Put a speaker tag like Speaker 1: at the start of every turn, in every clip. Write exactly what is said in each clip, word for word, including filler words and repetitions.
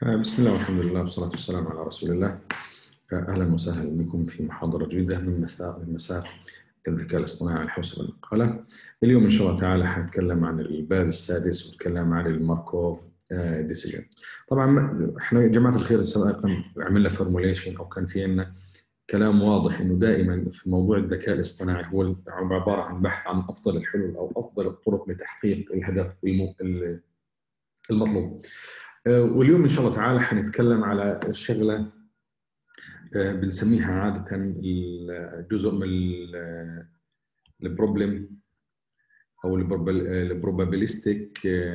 Speaker 1: آه، بسم الله والحمد لله والصلاة والسلام على رسول الله. آه، أهلا وسهلا بكم في محاضرة جديدة من مساء من مساء الذكاء الاصطناعي الحوسبة والنقالة. اليوم إن شاء الله تعالى حنتكلم عن الباب السادس ونتكلم عن الماركوف ديسيجن. طبعا احنا يا جماعة الخير سابقا عملنا فورموليشن أو كان في عندنا كلام واضح إنه دائما في موضوع الذكاء الاصطناعي هو عبارة عن بحث عن أفضل الحلول أو أفضل الطرق لتحقيق الهدف المطلوب. واليوم إن شاء الله تعالى حنتكلم على الشغلة بنسميها عادة جزء من البروبلم أو البروبابيلستيك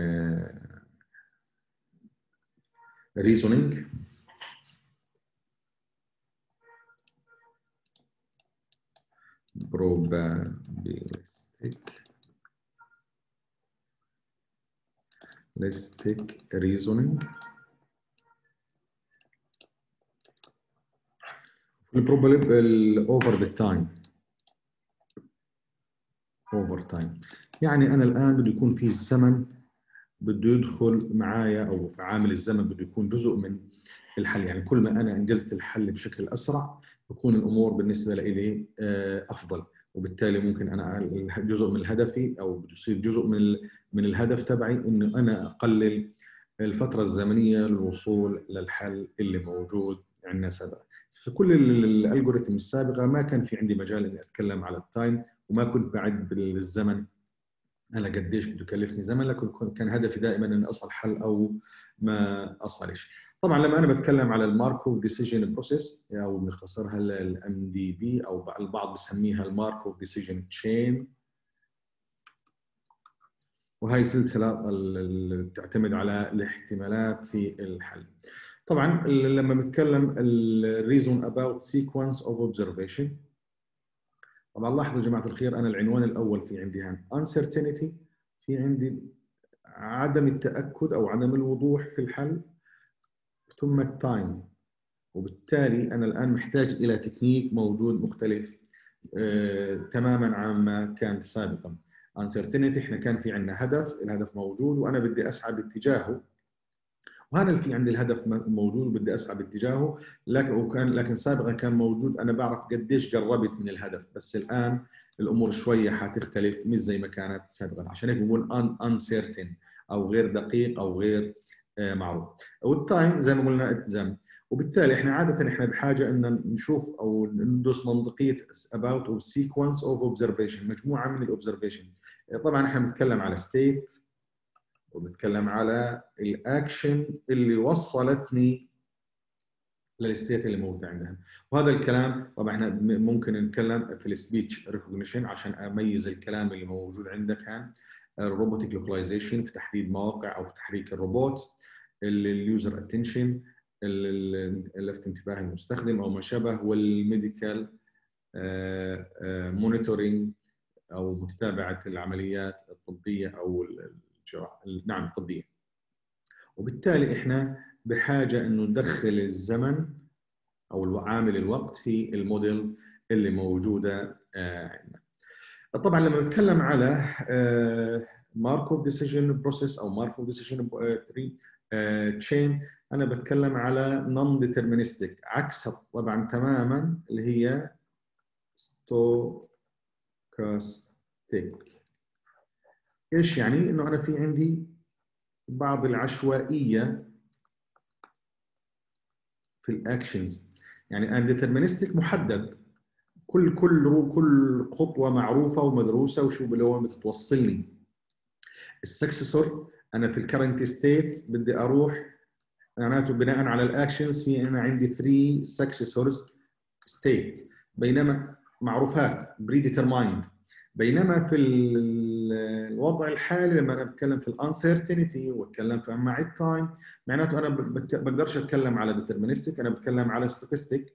Speaker 1: ريزونينج. probabilistic reasoning. البروبابل over the time over time يعني أنا الآن بده يكون في الزمن بده يدخل معايا، أو في عامل الزمن بده يكون جزء من الحل. يعني كل ما أنا أنجزت الحل بشكل أسرع بكون الأمور بالنسبة لي أفضل، وبالتالي ممكن أنا جزء من هدفي أو بده يصير جزء من من الهدف تبعي إنه أنا أقلل الفترة الزمنية للوصول للحل اللي موجود عندنا سابقا. في كل الالجوريثم السابقة ما كان في عندي مجال إني أتكلم على التايم، وما كنت بعد بالزمن أنا قديش بده يكلفني زمن، لكن كان هدفي دائما إني أصل حل أو ما أصلش. طبعا لما أنا بتكلم على الماركوف ديسيجن بروسيس أو بنختصرها الام دي بي أو البعض بسميها الماركوف ديسيجن تشين، وهي سلسلة اللي تعتمد على الاحتمالات في الحل. طبعا لما بنتكلم الريزون about sequence of observation، طبعا لاحظوا يا جماعة الخير أنا العنوان الأول في عندي هان uncertainty، في عندي عدم التأكد أو عدم الوضوح في الحل، ثم التايم. وبالتالي أنا الآن محتاج إلى تكنيك موجود مختلف آه، تماماً عما كان سابقاً. uncertainty إحنا كان في عندنا هدف، الهدف موجود وأنا بدي أسعى باتجاهه، وهذا في عندي الهدف موجود وبدي أسعى باتجاهه، لكن وكان لكن سابقاً كان موجود أنا بعرف قديش قربت من الهدف، بس الآن الأمور شوية حتختلف مش زي ما كانت سابقاً، عشان هيك بقول uncertain أو غير دقيق أو غير معروف. والتايم زي ما قلنا التزام. وبالتالي احنا عاده احنا بحاجه ان نشوف او ندرس منطقيه about or sequence of observation، مجموعه من الاوبزرفيشن. طبعا احنا بنتكلم على state وبنتكلم على الاكشن اللي وصلتني للستيت اللي موجوده عندها، وهذا الكلام طبعا احنا ممكن نتكلم في السبيتش ريكوجنيشن عشان اميز الكلام اللي موجود عندك. كان الروبوتيك لوكاليزيشن في تحديد مواقع او في تحريك الروبوت، اليوزر اتنشن لفت انتباه المستخدم او ما شابه، والميديكال مونيتورنج او متابعه العمليات الطبيه او الجراحه نعم الطبيه. وبالتالي احنا بحاجه انه ندخل الزمن او عامل الوقت في الموديلز اللي موجوده عندنا. طبعا لما نتكلم على ماركوف ديسيجن بروسيس او ماركوف ديسيجن تري تشين، انا بتكلم على نون ديترمينستيك، عكسها طبعا تماما اللي هي ستوكاستيك. ايش يعني؟ انه انا في عندي بعض العشوائيه في الاكشنز. يعني ان ديترمينستيك محدد، كل كل كل خطوه معروفه ومدروسه وشو اللي هو بتوصلني. السكسسور انا في الكرنت ستيت بدي اروح معناته بناء على الاكشنز في انا عندي ثلاثة سكسسورز ستيت، بينما معروفات بري ديترمايند. بينما في الوضع الحالي لما انا بتكلم في الانسرتينتي واتكلم في مع التايم، معناته انا بقدرش اتكلم على ديترمينستيك، انا بتكلم على ستوكستيك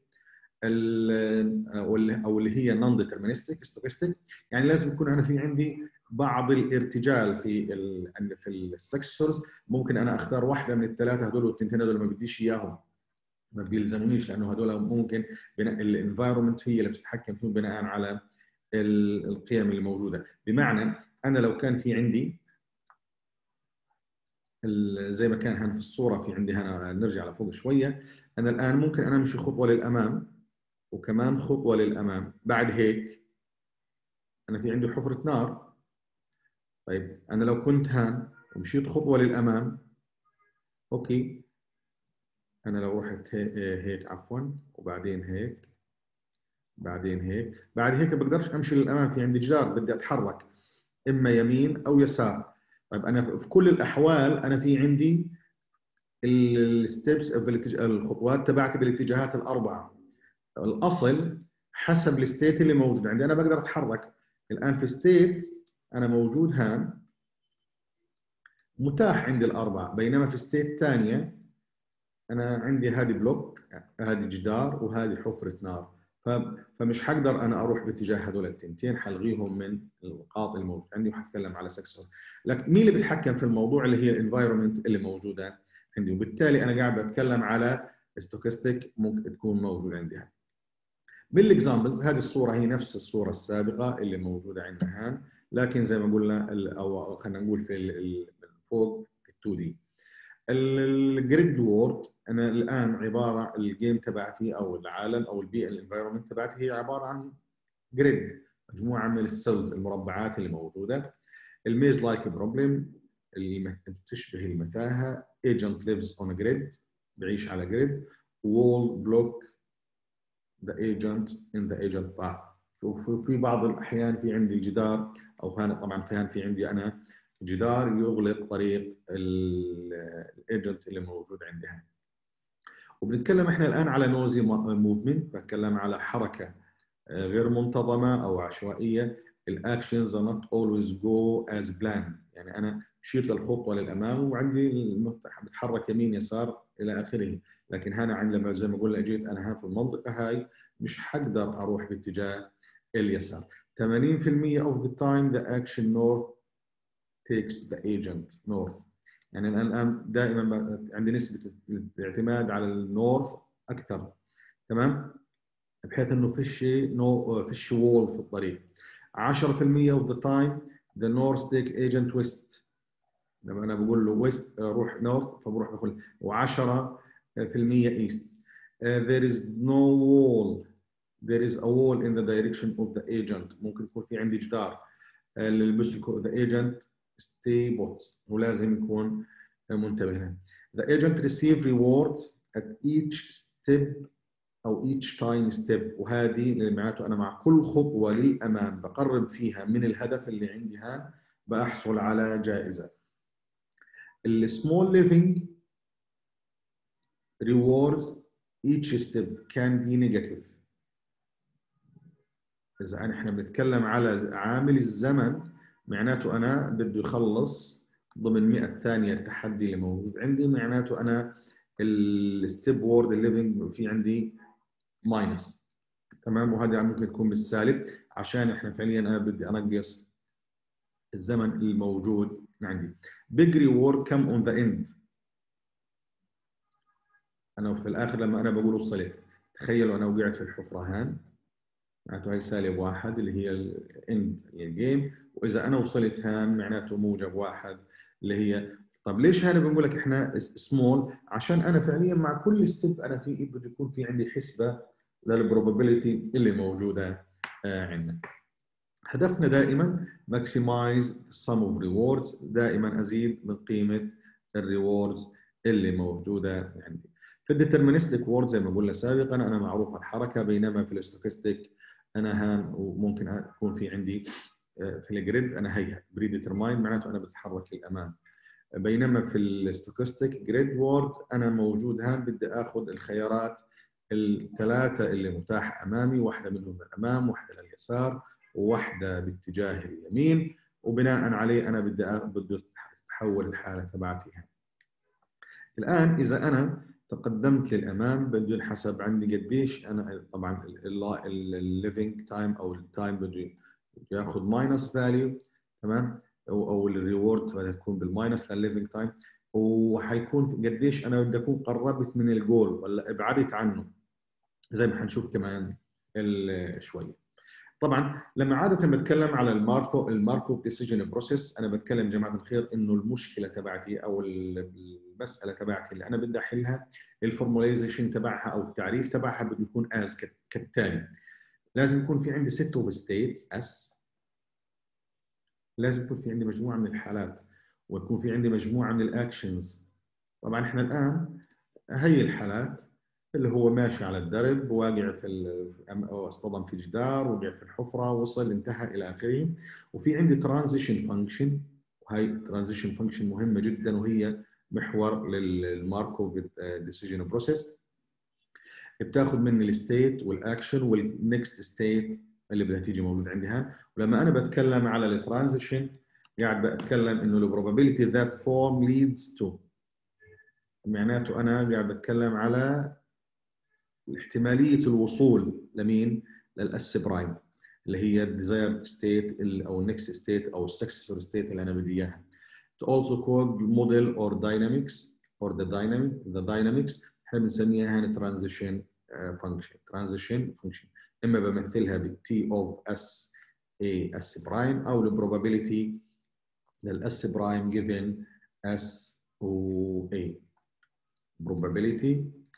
Speaker 1: او اللي هي نون ديترمينستيك ستوكستيك. يعني لازم يكون انا في عندي بعض الارتجال في ال في السكسسورز، ممكن انا اختار واحده من الثلاثه هذول والثنتين هذول ما بديش اياهم، ما بيلزمونيش، لانه هذول ممكن الانفايرمنت هي اللي بتتحكم فيهم بناء على القيم اللي موجوده. بمعنى انا لو كان في عندي زي ما كان هنا في الصوره، في عندي هنا نرجع لفوق شويه. انا الان ممكن انا امشي خطوه للامام وكمان خطوه للامام. بعد هيك انا في عندي حفره نار. طيب انا لو كنت هان ومشيت خطوه للامام، اوكي، انا لو رحت هيك, هيك عفوا، وبعدين هيك، بعدين هيك، بعد هيك بقدرش امشي للامام، في عندي جدار بدي اتحرك اما يمين او يسار. طيب انا في كل الاحوال انا في عندي الستبس، الخطوات تبعتي بالاتجاهات الاربعه. الاصل حسب الستيت اللي موجود عندي انا بقدر اتحرك. الان في ستيت انا موجود هان متاح عندي الاربعه، بينما في ستيت ثانيه انا عندي هذه بلوك، هذه جدار، وهذه حفره نار. فمش حقدر انا اروح باتجاه هذول التنتين، حلغيهم من النقاط الموجوده عندي وحتكلم على سكسور. لكن مين اللي بيتحكم في الموضوع؟ اللي هي الانفايرمنت اللي موجوده عندي، وبالتالي انا قاعد بتكلم على ستوكاستيك ممكن تكون موجوده عندي. هاي بالاكزامبلز، هذه الصوره هي نفس الصوره السابقه اللي موجوده عندنا هان، لكن زي ما قلنا او خلينا نقول في فوق ال2 دي. الجريد وورد انا الان عباره، الجيم تبعتي او العالم او البيئه الانفايرمنت تبعتي هي عباره عن جريد، مجموعه من السيلز المربعات اللي موجوده. الميز لايك بروبلم اللي بتشبه المتاهه. ايجنت ليفز اون جريد، بعيش على جريد. وول بلوك the agent in the agent path. وفي بعض الاحيان في عندي جدار، او كان طبعا كان في عندي انا جدار يغلق طريق الايجنت اللي موجود عندي هنا. وبنتكلم احنا الان على نوزي موفمنت، بتكلم على حركه غير منتظمه او عشوائيه. الاكشنز are not always go as planned، يعني انا مشيت للخطوه للامام وعندي بتحرك يمين يسار الى اخره، لكن هنا عند لما زي ما قلنا اجيت انا هنا في المنطقه هاي مش حقدر اروح باتجاه اليسار. ثمانين بالمئة of the time the action north takes the agent north. يعني انا الان دائما عندي نسبه الاعتماد على النورث اكثر، تمام، بحيث انه فيش نو فيش وول في الطريق. عشرة بالمئة of the time the north take agent west، لما انا بقول له ويست روح نورث فبروح بقول، و10% east. uh, there is no wall there is a wall in the direction of the agent. ممكن يكون في عندي جدار اللي بيسلكه the agent stay put، ولازم يكون منتبه هنا. the agent receive rewards at each step او each time step، وهذه اللي معناته انا مع كل خطوه للامام بقرب فيها من الهدف اللي عندي هان بحصل على جائزه. السمول living rewards each step can be negative. اذا احنا بنتكلم على عامل الزمن معناته انا بده يخلص ضمن مئة ثانيه التحدي اللي موجود عندي، معناته انا الستيب وورد الليفنج في عندي ماينس، تمام، وهذا ممكن تكون بالسالب عشان احنا فعليا انا بدي انقص الزمن الموجود عندي. big reward come on the end. انا في الاخر لما انا بقول وصلت، تخيلوا انا وقعت في الحفره هان، معناته هي سالب واحد اللي هي الاند الجيم، واذا انا وصلت هان معناته موجب واحد اللي هي. طب ليش هنا بنقول لك احنا سمول؟ عشان انا فعليا مع كل ستيب انا في بده يكون في عندي حسبه للبروبابيلتي اللي موجوده عندنا. هدفنا دائما maximize sum of rewards، دائما ازيد من قيمه الريوردز اللي موجوده عندي. في الديترمينستيك وورد زي ما قلنا سابقا انا معروف الحركه، بينما في الاستوكاستيك انا هان وممكن يكون في عندي في الجريد انا هي بري ديترماين، معناته انا بتحرك للامام. بينما في الاستوكاستيك جريد وورد انا موجود هان بدي اخذ الخيارات الثلاثه اللي متاحه امامي، واحده منهم للامام، واحده لليسار، وواحده باتجاه اليمين، وبناء عليه انا بدي بدي تتحول الحاله تبعتي هان. الان اذا انا تقدمت للامام بده ينحسب عندي قديش انا، طبعا الليفنج تايم او التايم بده ياخذ ماينس فاليو، تمام، او او الريورد بدها تكون بالماينس للليفنج تايم، وحيكون قديش انا بدي اكون قربت من الجول ولا ابعدت عنه، زي ما حنشوف كمان شويه. طبعا لما عاده بتكلم على الماركو الماركوف ديسيجن بروسيس، انا بتكلم جماعه الخير انه المشكله تبعتي او المساله تبعتي اللي انا بدي احلها الفورماليزيشن تبعها او التعريف تبعها بده يكون از كالتالي. لازم يكون في عندي ست اوف ستيتس اس، لازم يكون في عندي مجموعه من الحالات، ويكون في عندي مجموعه من الاكشنز. طبعا احنا الان هي الحالات اللي هو ماشي على الدرب، واقع في أو اصطدم في جدار، وقع في الحفره، وصل انتهى الى اخره. وفي عندي ترانزيشن فانكشن، وهي ترانزيشن فانكشن مهمه جدا وهي محور للماركوف ديسيجن بروسيس. بتاخذ مني الستيت والاكشن والنكست ستيت اللي بدها تيجي موجود عندها. ولما انا بتكلم على الترانزيشن قاعد بتكلم انه البروبابيلتي ذات فورم ليدز تو، معناته انا قاعد بتكلم على احتماليه الوصول لمين؟ للاس برايم اللي هي الديزايرد ستيت او النكست ستيت او السكسسور ستيت اللي انا بدي اياها. It's also called model or dynamics or the dynamic the dynamics احنا بنسميها هنا transition function transition function اما بمثلها بالتي of s a s برايم او البروبابيلتي للاس برايم given s o a probability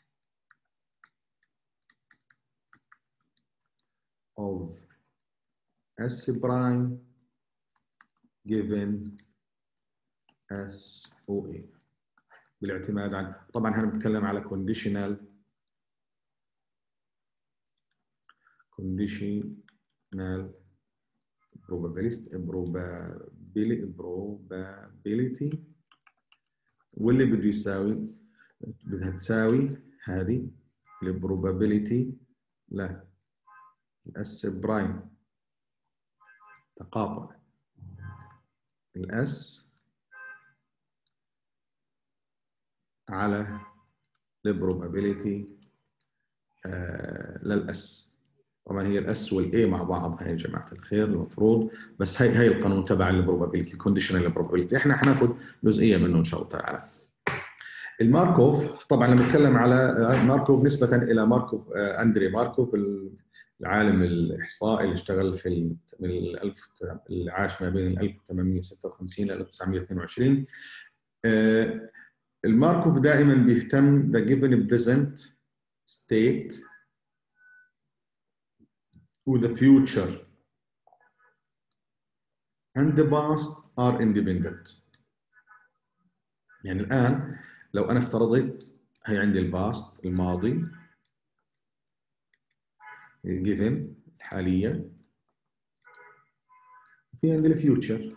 Speaker 1: of S prime given S O A بالاعتماد عن، طبعا احنا بنتكلم على conditional conditional probability probability probability واللي بده يساوي بدها تساوي هذه البروبابيلتي لا الاس برايم تقاطع الاس على البروبابيلتي آه للاس. طبعا هي الاس والاي مع بعض هاي يا جماعه الخير المفروض، بس هي هي القانون تبع البروبابيلتي كونديشنال بروبابيلتي، احنا حناخذ جزئيه منه ان شاء الله تعالى. الماركوف طبعا لما نتكلم على ماركوف نسبه الى ماركوف اندري ماركوف العالم الاحصائي اللي اشتغل في من الألف اللي عاش ما بين ألف وثمانمئة وستة وخمسين إلى ألف وتسعمئة واثنين وعشرين. الماركوف دائما بيهتم the given present state with the future and the past are independent. يعني الآن لو أنا افترضت هي عندي الباست الماضي الجيفن الحالية، وفي عندي الفيوتشر.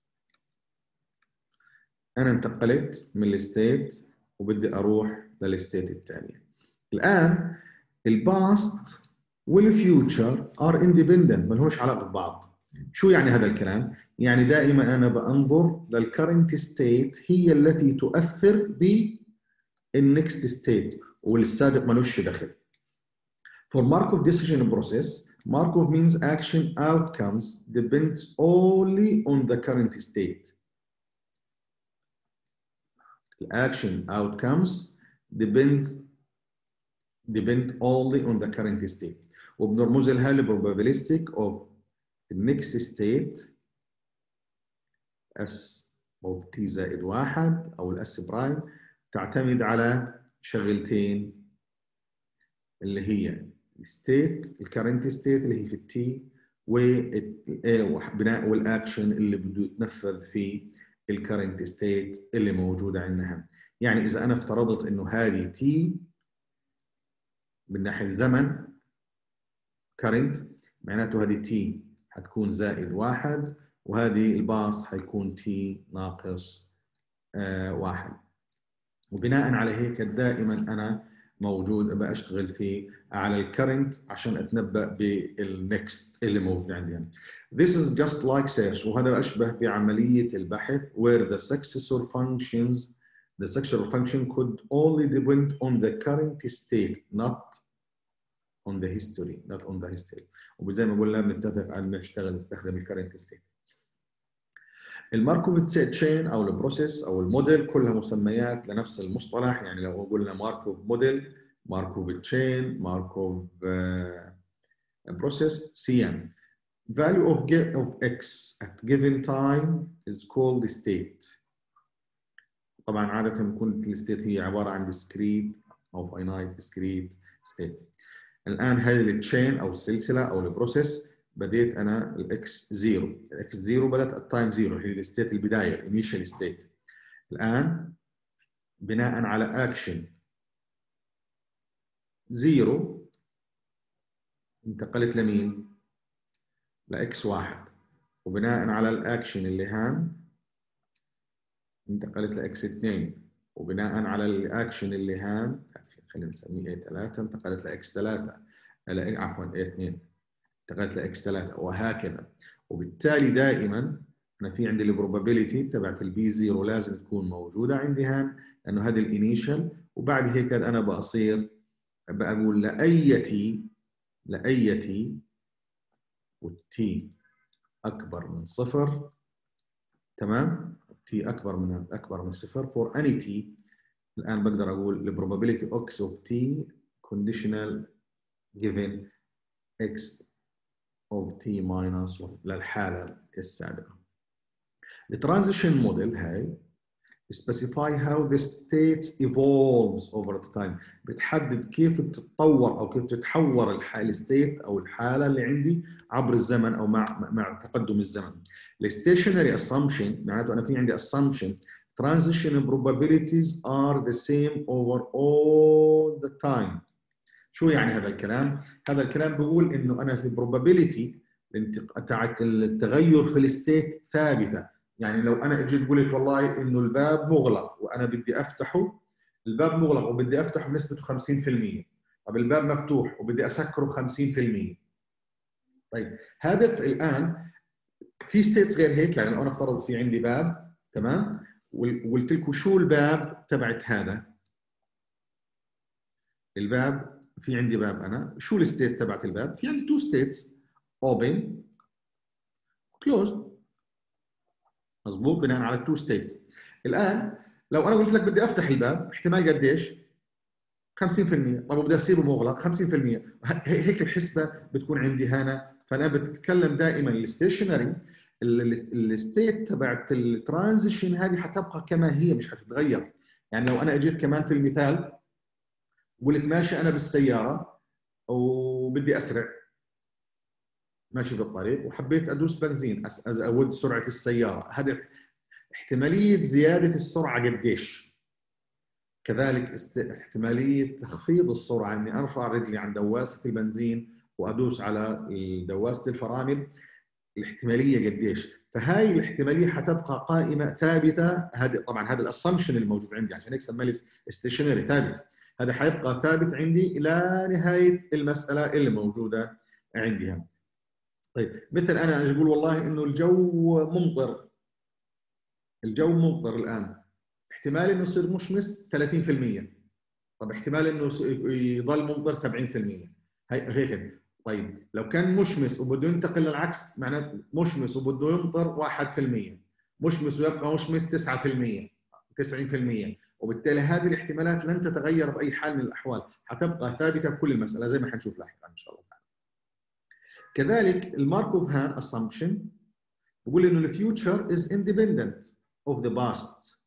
Speaker 1: أنا انتقلت من الستيت وبدي أروح للستيت الثانية. الآن الباست والفيوتشر ار اندبندنت، ما لهمش علاقة ببعض. شو يعني هذا الكلام؟ يعني دائما أنا بأنظر للكرنت ستيت هي التي تؤثر بالنكست ستيت والسابق ملوش دخل. For Markov decision process, Markov means action outcomes depends only on the current state. The action outcomes depends depend only on the current state. وبنرمز لها ل probabilistic of the next state S of T زائد واحد أو الأس برايم تعتمد على شغلتين اللي هي الستيت الكرنت ستيت اللي هي في التي وبناء والاكشن اللي بده يتنفذ في الكرنت ستيت اللي موجوده عندنا. يعني اذا انا افترضت انه هذه تي من ناحيه زمن كرنت، معناته هذه تي حتكون زائد واحد وهذه الباص حيكون تي ناقص آه واحد. وبناء على هيك دائما انا موجود بشتغل فيه على الكرنت عشان اتنبأ بالنكست اللي موجود عندي. This is just like search، وهذا أشبه بعملية البحث where the successor functions the successor function could only depend on the current state not on the history not on the history. وزي ما قلنا بنتفق أن نشتغل نستخدم الكرنت ستيت. الماركوف تشين او البروسيس او الموديل كلها مسميات لنفس المصطلح. يعني لو قلنا ماركوف موديل، ماركوف تشين، ماركوف بروسيس، سي ام. value of of x at given time is called state. طبعا عادة بيكون الستيت هي عبارة عن discrete أو finite discrete state. الآن هذه التشين أو السلسلة أو البروسيس بديت أنا الإكس زيرو، الإكس زيرو بدأت التايم زيرو هي الستيت البداية الانيشال ستيت. الآن بناء على أكشن زيرو انتقلت لمين؟ لإكس واحد، وبناء على الأكشن اللي هان انتقلت لإكس اثنين، وبناء على الأكشن اللي هان خلينا نسميه إيه ثلاثة انتقلت لإكس ثلاثة، عفوا إيه اثنين انتقلت لإكس ثلاثة، وهكذا. وبالتالي دائما أنا في عندي البروبابيلتي تبعت البي زيرو لازم تكون موجودة عندي هان، لأنه هذه الانيشال، وبعد هيك أنا بصير بقول لأيتي لأيتي والتي أكبر من صفر، تمام؟ تي أكبر من أكبر من صفر for any t. الآن بقدر أقول the probability x of t conditional given x of t minus one للحالة السابقة. الترانزيشن موديل هاي specify how the state evolves over the time، بتحدد كيف بتتطور او كيف تتحور الحاله الستيت او الحاله اللي عندي عبر الزمن او مع مع تقدم الزمن. الستيشنري assumption معناته انا في عندي assumption transition probabilities are the same over all the time. شو يعني هذا الكلام؟ هذا الكلام بيقول انه انا في probability تاعت التغير في الستيت ثابته. يعني لو انا اجيت قلت والله انه الباب مغلق وانا بدي افتحه، الباب مغلق وبدي افتحه بنسبته خمسين بالمئة، طب الباب مفتوح وبدي اسكره خمسين بالمئة. طيب هذا الان في ستيتس غير هيك، يعني لو انا افترضت في عندي باب تمام وقلت لكم شو الباب تبعت هذا الباب، في عندي باب انا شو الستيت تبعت الباب؟ في عندي تو ستيتس اوبن كلوز، مظبوط، بناء على التو ستيتس. الان لو انا قلت لك بدي افتح الباب احتمال قديش؟ خمسين بالمئة، طب بدي اسيبه مغلق خمسين بالمئة، هيك الحسبه بتكون عندي هنا. فانا بتكلم دائما الستيشنري الستيت تبعت الترانزيشن هذه حتبقى كما هي مش حتتغير. يعني لو انا اجيت كمان في المثال قلت ماشي انا بالسياره وبدي اسرع، ماشي بالطريق وحبيت ادوس بنزين ازود سرعه السياره، هذا احتماليه زياده السرعه قديش؟ كذلك احتماليه تخفيض السرعه اني ارفع رجلي عن دواسه البنزين وادوس على دواسه الفرامل، الاحتماليه قديش؟ فهاي الاحتماليه حتبقى قائمه ثابته. هذه طبعا هذا الاسامبشن الموجود عندي، عشان هيك سماه ستيشنري ثابت، هذا حيبقى ثابت عندي الى نهايه المساله اللي موجوده عندي. طيب مثل انا اجي اقول والله انه الجو ممطر، الجو ممطر الان، احتمال انه يصير مشمس ثلاثين بالمئة، طب احتمال انه يضل ممطر سبعين بالمئة، هيك. طيب لو كان مشمس وبده ينتقل للعكس، معناته مشمس وبده يمطر واحد بالمئة، مشمس ويبقى مشمس تسعة بالمئة تسعين بالمئة، وبالتالي هذه الاحتمالات لن تتغير باي حال من الاحوال، حتبقى ثابته في كل المساله زي ما حنشوف لاحقا ان شاء الله. كذلك الماركوف هان assumption بقول انه the future is independent of the past،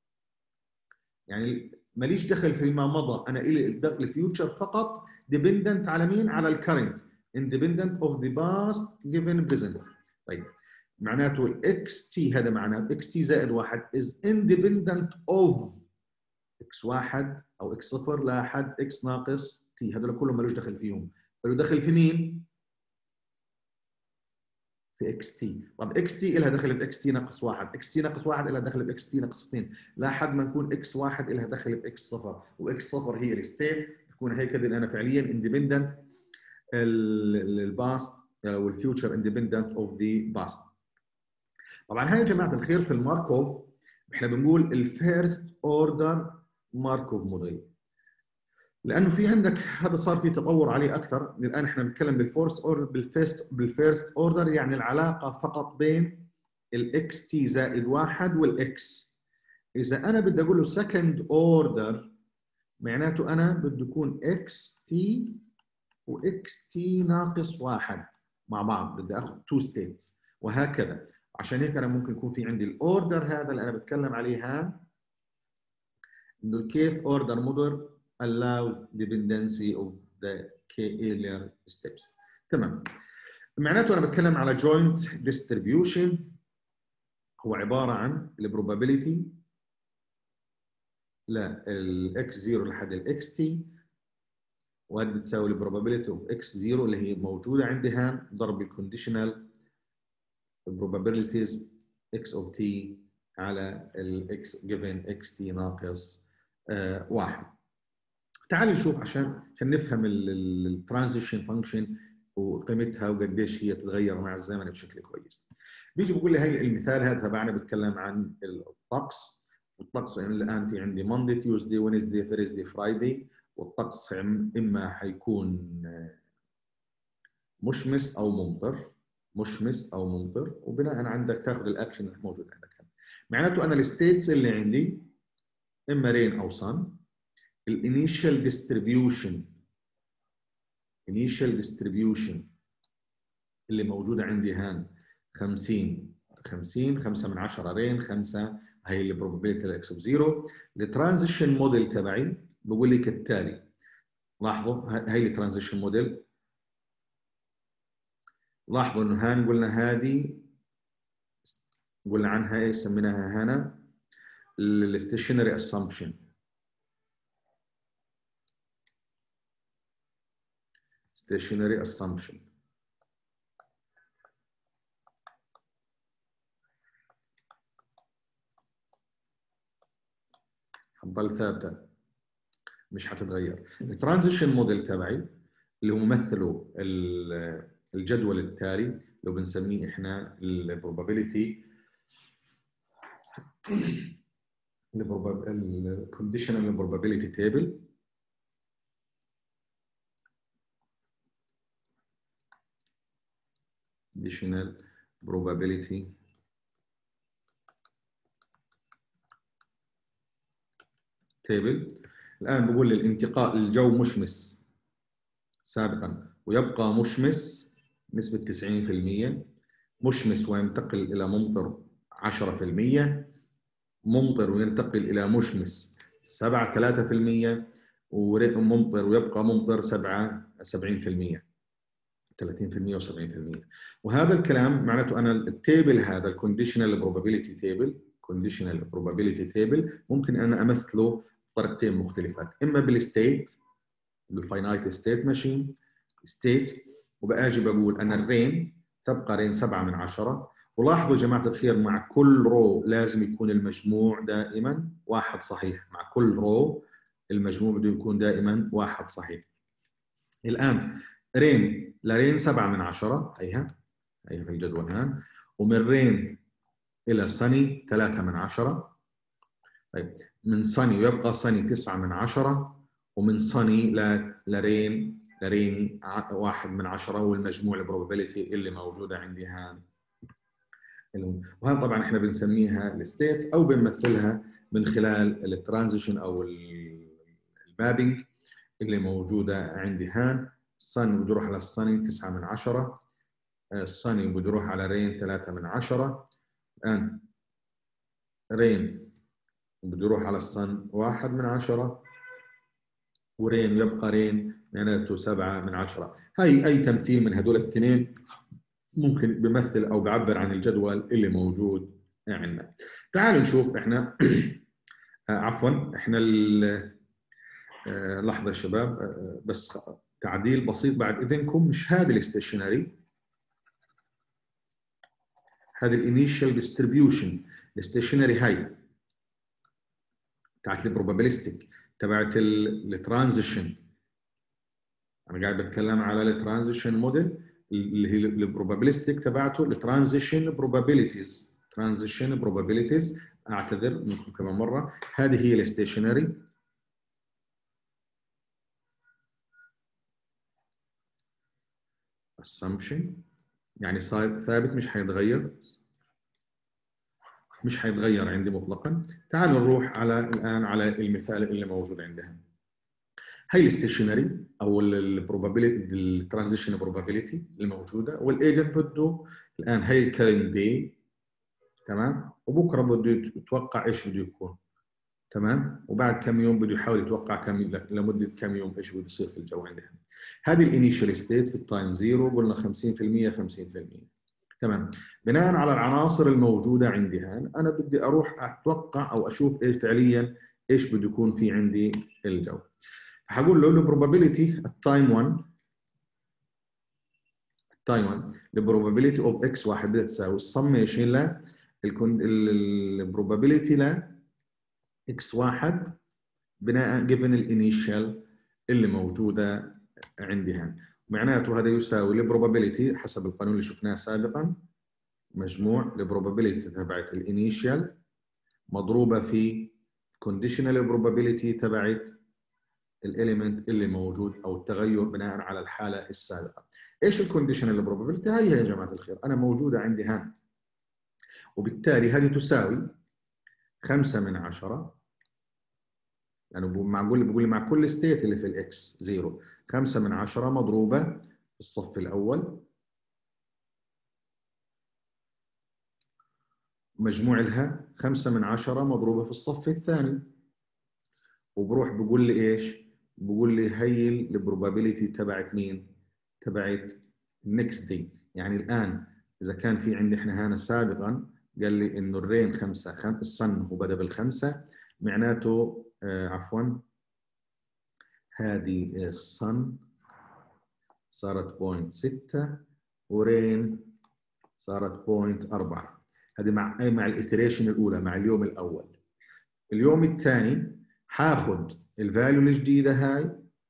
Speaker 1: يعني ماليش دخل في ما مضى، انا الي الدخل الفيوتشر فقط dependent على مين؟ على الكرنت، independent of the past given present. طيب معناته الاكس تي هذا معناته اكس تي زائد واحد is independent of اكس واحد او اكس صفر لاحد اكس ناقص تي، هذول كلهم مالوش دخل فيهم، له دخل في مين؟ في اكس تي. طب اكس تي لها دخل باكس تي ناقص واحد، اكس تي ناقص واحد لها دخل باكس تي ناقص اثنين، لحد ما نكون اكس واحد لها دخل باكس صفر، واكس صفر هي الستيت، تكون هيك انا فعليا اندبندنت الباست والفيوتشر اندبندنت اوف ذا باست. طبعا هاي يا جماعه الخير في الماركوف احنا بنقول الفيرست اوردر ماركوف موديل، لانه في عندك هذا صار في تطور عليه اكثر. الان احنا بنتكلم بالفورس اوردر بالفيرست بالفيرست اوردر، يعني العلاقه فقط بين الاكس تي زائد واحد والاكس. اذا انا بدي اقول له سكند اوردر معناته انا بده يكون اكس تي واكس تي ناقص واحد، مع بعض، بدي اخذ تو ستيتس وهكذا. عشان هيك انا ممكن يكون في عندي الاوردر هذا اللي انا بتكلم عليه هان، انه الكيث اوردر موديل allows dependency of the k earlier steps. تمام. معناته انا بتكلم على joint distribution، هو عباره عن البروبابيلتي للاكس صفر لحد الاكس تي، وهذه بتساوي البروبابيلتي اوف اكس صفر اللي هي موجوده عندي هان ضرب الكونديشنال probabilities x of t على ال x given xt ناقص آه واحد. تعالوا نشوف عشان عشان نفهم الترانزيشن فانكشن وقيمتها وقديش هي تتغير مع الزمن بشكل كويس. بيجي بقول لي هي المثال هذا تبعنا بتكلم عن الطقس، والطقس يعني الان في عندي Monday Tuesday Wednesday Thursday Friday، والطقس اما حيكون مشمس او ممطر، مشمس او ممطر، وبناء عندك تاخذ الاكشن الموجود عندك. معناته انا الستيتس اللي عندي اما رين او صن. الانيشال ديستريبيوشن initial distribution اللي موجوده عندي هان خمسين خمسين، خمسة من عشرة رين، خمسة هي البروبابيلتي الاكس اوف زيرو. الترانزيشن موديل تبعي بقول لي كالتالي، لاحظوا هي الترانزيشن موديل، لاحظوا انه هان قلنا هذه قلنا عنها ايش سميناها هنا الستيشنري اسامبشن. stationary assumption. حتضل ثابته مش حتتغير. الترانزيشن موديل تبعي اللي هو ممثله الجدول التالي لو بنسميه احنا البروبابيلتي الكونديشنال بروبابيلتي تيبل. conditional probability table. الآن بقول لي الانتقاء الجو مشمس سابقا ويبقى مشمس نسبة تسعين بالمئة، مشمس وينتقل إلى ممطر عشرة بالمئة، ممطر وينتقل إلى مشمس سبعة ثلاثة بالمئة، وممطر ويبقى ممطر سبعة سبعين بالمئة، ثلاثين بالمئة وسبعين بالمئة. وهذا الكلام معناته أنا التيبل هذا الكونديشنال بروبابيلتي تيبل كونديشنال بروبابيلتي تيبل ممكن أنا أمثله بطريقتين مختلفات، إما بالستيت بالفاينايت ستيت ماشين ستيت، وباجي بقول أنا الرين تبقى رين سبعة من عشرة. ولاحظوا يا جماعة الخير مع كل رو لازم يكون المجموع دائما واحد صحيح، مع كل رو المجموع بده يكون دائما واحد صحيح. الآن رين لرين سبعة من عشرة هيها هيها في الجدول هان، ومن رين إلى صني ثلاثة من عشرة. طيب من صني ويبقى صني تسعة من عشرة، ومن صني لرين لريني واحد من عشرة، والمجموع البروبابيلتي اللي موجودة عندي هان. وهذا طبعا احنا بنسميها الستيتس او بنمثلها من خلال الترانزيشن او المابينج اللي موجودة عندي هان. الصني بده يروح على الصني تسعة من عشرة، الصني بده يروح على رين ثلاثة من عشرة، الآن رين بده يروح على الصن واحد من عشرة، ورين يبقى رين معناته سبعة من عشرة. هاي أي تمثيل من هدول الاثنين ممكن بيمثل أو بيعبر عن الجدول اللي موجود عندنا. تعالوا نشوف إحنا عفوا إحنا لحظة يا شباب بس تعديل بسيط بعد إذنكم، مش هذا الستيشنري، هذا الانيشال ديستريبيوشن الستيشنري هاي تاعت البروبابيلستيك تبعت الترانزيشن. انا قاعد بتكلم على الترانزيشن موديل اللي هي البروبابيلستيك تبعته الترانزيشن بروبابيلتيز ترانزيشن بروبابيلتيز اعتذر منكم كمان مره، هذه هي الستيشنري. assumption يعني ثابت مش حيتغير مش حيتغير عندي مطلقا. تعالوا نروح على الان على المثال اللي موجود عندنا. هي الستيشنري او البروبابيلتي الترانزيشن بروبابيلتي الموجوده، والايجنت بده الان هي الكلمه دي تمام، وبكره بده يتوقع ايش بده يكون تمام، وبعد كم يوم بده يحاول يتوقع كم لمده كم يوم ايش بده يصير في الجو عندنا. هذه الانيشال ستيت في التايم زيرو قلنا خمسين بالمئة خمسين بالمئة تمام. بناء على العناصر الموجوده عندي هان انا بدي اروح اتوقع او اشوف ايه فعليا ايش بده يكون في عندي الجو. هقول له البروبابيلتي التايم واحد تايم واحد البروبابيلتي اوف اكس واحد بدها تساوي السميشن ل البروبابيلتي ل اكس واحد بناء جيفن الانيشال اللي موجوده عندي هنا. معناته هذا يساوي البروبابيلتي حسب القانون اللي شفناه سابقا مجموع البروبابيلتي تبعت الانيشال مضروبه في كونديشنال بروبابيلتي تبعت الاليمنت اللي موجود او التغير بناء على الحاله السابقه. ايش الكونديشنال بروبابيلتي؟ هي يا جماعه الخير انا موجوده عندي هنا، وبالتالي هذه تساوي خمسة من عشرة، يعني معقول بقول لي مع كل ستيت اللي في الاكس زيرو خمسة من عشرة مضروبه في الصف الاول مجموع لها خمسة من عشرة مضروبه في الصف الثاني، وبروح بقول لي ايش؟ بقول لي هي البروبابيلتي تبعت مين؟ تبعت next day. يعني الان اذا كان في عندي احنا هنا سابقا قال لي انه الرين خمسه خم... الصن هو بدا بالخمسه، معناته آه عفوا هذه الصن صارت بوينت ستة ورين صارت بوينت أربعة. هذه مع اي مع الاتريشن الاولى مع اليوم الاول. اليوم الثاني حاخذ الفاليو الجديده هاي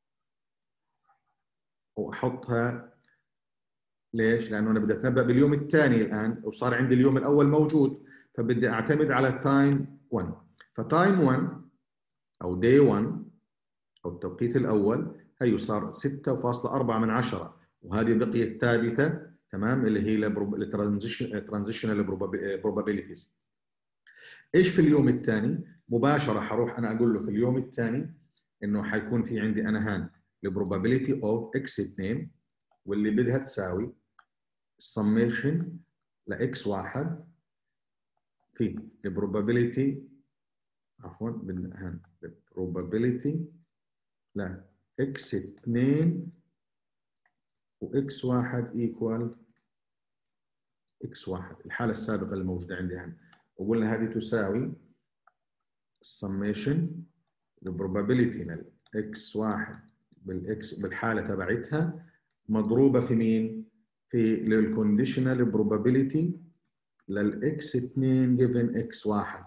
Speaker 1: واحطها. ليش؟ لانه انا بدي اتنبأ باليوم الثاني الان وصار عندي اليوم الاول موجود، فبدي اعتمد على تايم واحد. فتايم واحد او داي واحد او التوقيت الاول هي صار ستة فاصلة أربعة من عشرة، وهذه بقيت ثابته تمام اللي هي الترانزيشن ترانزيشنال بروبابيلتيز. ايش في اليوم الثاني؟ مباشره حروح انا اقول له في اليوم الثاني انه حيكون في عندي انا هان البروبابيلتي اوف اكس اثنين واللي بدها تساوي السميشن لاكس واحد في البروبابيلتي عفوا بدنا هان البروبابيلتي لا اكس اثنين واكس واحد ايكوال اكس واحد الحاله السابقه الموجوده عندي هنا، وقلنا هذه تساوي السميشن البروبابيلتي اكس واحد بالاكس بالحاله تبعتها مضروبه في مين؟ في الكونديشنال بروبابيلتي للاكس اثنين جيفن اكس واحد.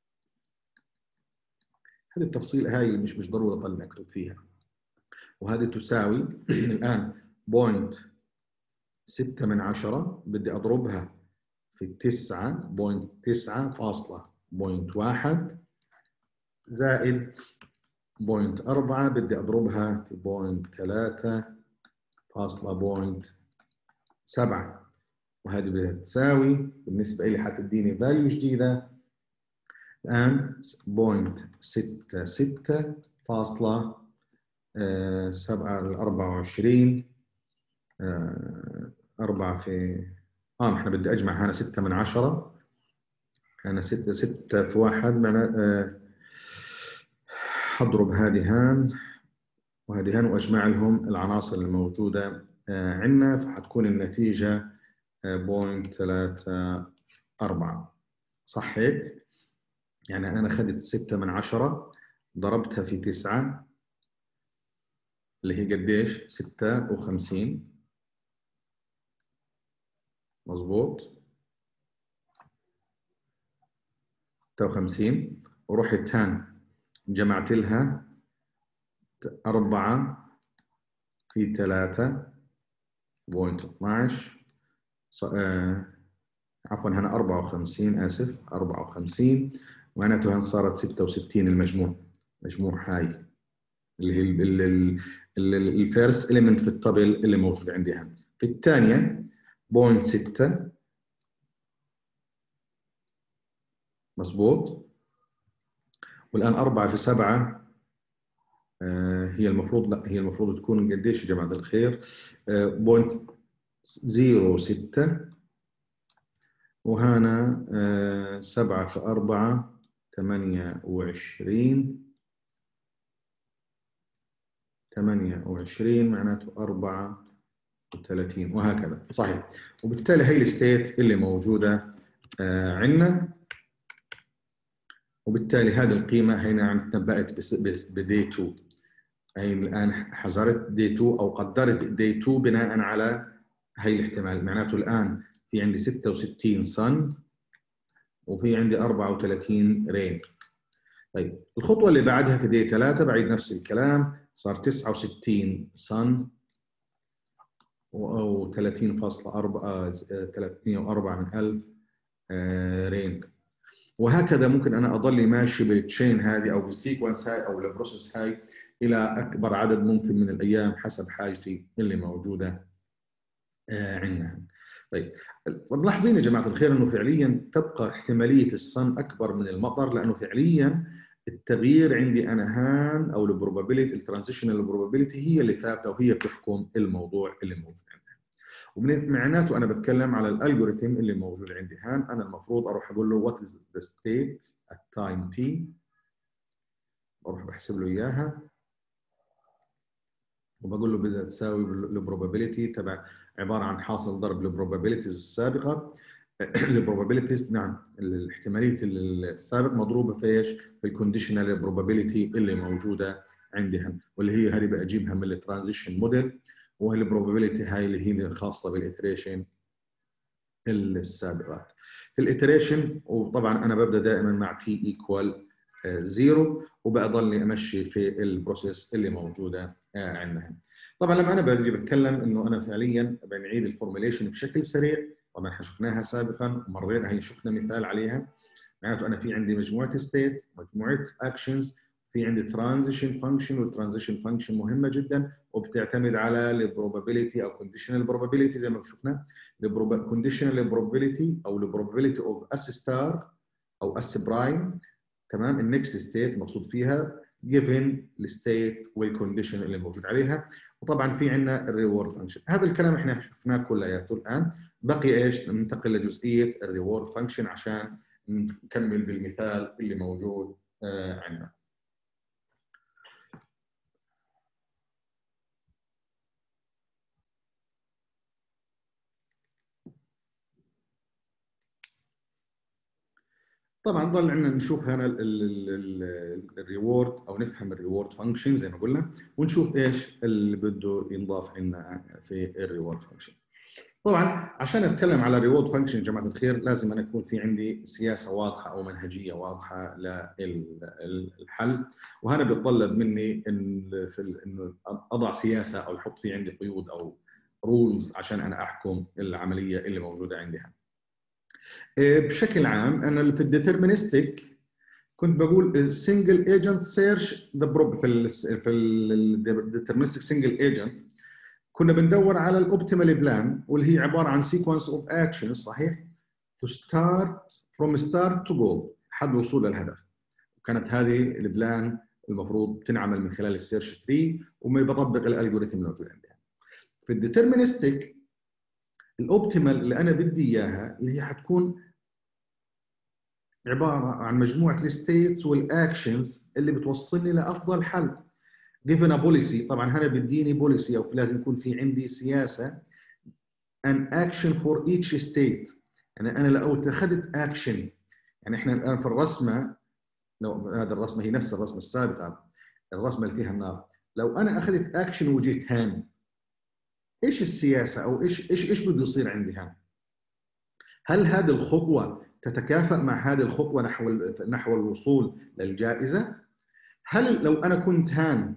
Speaker 1: هذه التفصيل هاي اللي مش مش ضروري اضل اكتب فيها. وهذه تساوي الان بوينت ستة من عشرة بدي اضربها في تسعة بوينت تسعة فاصلة بوينت واحد زائد بوينت أربعة بدي اضربها في بوينت ثلاثة فاصلة بوينت سبعة، وهذه بدها تساوي بالنسبة لي حتديني فاليو جديدة الآن بوينت ستة ستة فاصلة سبعة أربعة وعشرين أربعة في آه إحنا بدي أجمع هنا ستة من عشرة هنا ستة ستة في واحد معناه آه حضرب هذه هان وهذه هان وأجمع لهم العناصر الموجودة آه عندنا، فحتكون النتيجة بوينت ثلاثة أربعة. صح هيك؟ يعني أنا أخذت ستة من عشرة ضربتها في تسعة اللي هي قديش؟ ستة وخمسين مظبوط؟ ستة وخمسين ورحت هان جمعت لها أربعة في ثلاثة بوينت اثناشر آه عفوا هنا أربعة وخمسين آسف أربعة وخمسين معناته هان صارت ستة وستين المجموع مجموع هاي اللي هي الفيرست إليمنت في الطبل اللي موجود عندي هنا. في الثانية بوينت ستة مظبوط، والآن أربعة في سبعة هي المفروض لا هي المفروض تكون قديش يا جماعة الخير؟ بوينت زيرو ستة، وهنا سبعة في أربعة ثمانية وعشرين، ثمانية وعشرين معناته أربعة وثلاثين وهكذا صحيح. وبالتالي هي الستيت اللي موجودة عندنا، وبالتالي هذه القيمة هنا عندنا بقت بدي اثنين. هي الآن حذرت دي اثنين أو قدرت دي اثنين بناء على هي الاحتمال. معناته الآن في عندي ستة وستين صن وفي عندي أربعة وثلاثين رين. طيب الخطوة اللي بعدها في دي ثلاثة بعيد نفس الكلام، صار تسعة وستين صن أو ثلاثين فاصلة أربعة ثلاثمئة وأربعة من ألف رين. وهكذا ممكن أنا أضلي ماشي بالتشين هذه أو بالسيكونس هاي أو البروسيس هاي إلى أكبر عدد ممكن من الأيام حسب حاجتي اللي موجودة عندنا. طيب ملاحظين يا جماعة الخير أنه فعليا تبقى احتمالية الصن أكبر من المطر، لأنه فعليا التغيير عندي أنا هان أو البروبابيلتي الترانزيشنال بروبابيلتي هي اللي ثابتة وهي بتحكم الموضوع اللي موجود عندنا. ومعناته أنا بتكلم على الألجوريثم اللي موجود عندي هان. أنا المفروض أروح أقول له what is the state at time t، بروح بحسب له إياها وبقول له بدها تساوي البروبابيلتي تبع عباره عن حاصل ضرب البروبابيلتيز السابقه. البروبابيلتيز نعم الاحتماليه السابق مضروبه في ايش؟ في الكونديشنال بروبابيلتي اللي موجوده عندي، واللي هي هذه بجيبها من الترانزيشن موديل، وهي البروبابيلتي هاي اللي هي الخاصه بالإتريشن السابقات. في الإتريشن وطبعا انا ببدا دائما مع تي ايكوال زيرو وبضلني امشي في البروسيس اللي موجوده عندنا. طبعا لما انا باجي بتكلم انه انا فعليا بنعيد الفورميليشن بشكل سريع، طبعا احنا شفناها سابقا ومرينا هي شفنا مثال عليها. معناته انا في عندي مجموعه ستيت، مجموعه اكشنز، في عندي ترانزيشن فانكشن، والترانزيشن فانكشن مهمه جدا وبتعتمد على البروبابيلتي او كونديشنال بروبابيلتي زي ما شفنا. الكونديشنال بروبابيلتي او البروبابيلتي اوف اس ستار او اس برايم، تمام. النكست ستيت مقصود فيها given الستيت والكونديشن اللي موجود عليها. وطبعا في عندنا الريورد فانكشن. هذا الكلام احنا شفناه كلياته الان، بقي ايش؟ ننتقل لجزئيه الريورد فانكشن عشان نكمل بالمثال اللي موجود آه عندنا. طبعا ضل عندنا نشوف هنا الريورد او نفهم الريورد فانكشن زي ما قلنا، ونشوف ايش اللي بده ينضاف عندنا في الريورد فانكشن. طبعا عشان اتكلم على الريورد فانكشن يا جماعه الخير لازم انا يكون في عندي سياسه واضحه او منهجيه واضحه للحل، وهذا بيتطلب مني ان في انه اضع سياسه او يحط في عندي قيود او رولز عشان انا احكم العمليه اللي موجوده عندي. بشكل عام انا في الديترمينستيك كنت بقول السنجل ايجنت سيرش ذا بروب في ال في الديترمينستيك سنجل ايجنت كنا بندور على الاوبتيمال بلان، واللي هي عباره عن سيكونس اوف اكشن صحيح تو ستارت فروم ستارت تو جول لحد الوصول للهدف. وكانت هذه البلان المفروض تنعمل من خلال السيرش تري وبطبق الالجوريثم الموجود عندها. في الديترمينستيك الاوبتيمال اللي انا بدي اياها اللي هي حتكون عباره عن مجموعه الستيتس والاكشنز اللي بتوصلني لافضل حل. given a policy، طبعا هنا بديني بوليسي او لازم يكون في عندي سياسه an action for each state. يعني انا لو اتخذت اكشن، يعني احنا الان في الرسمه لو هذه الرسمه هي نفس الرسمه السابقه، الرسمه اللي فيها النار، لو انا اخذت اكشن وجيت هان، ايش السياسه او ايش ايش ايش بده يصير عندي هان؟ هل هذه الخطوه تتكافئ مع هذه الخطوه نحو نحو الوصول للجائزه؟ هل لو انا كنت هان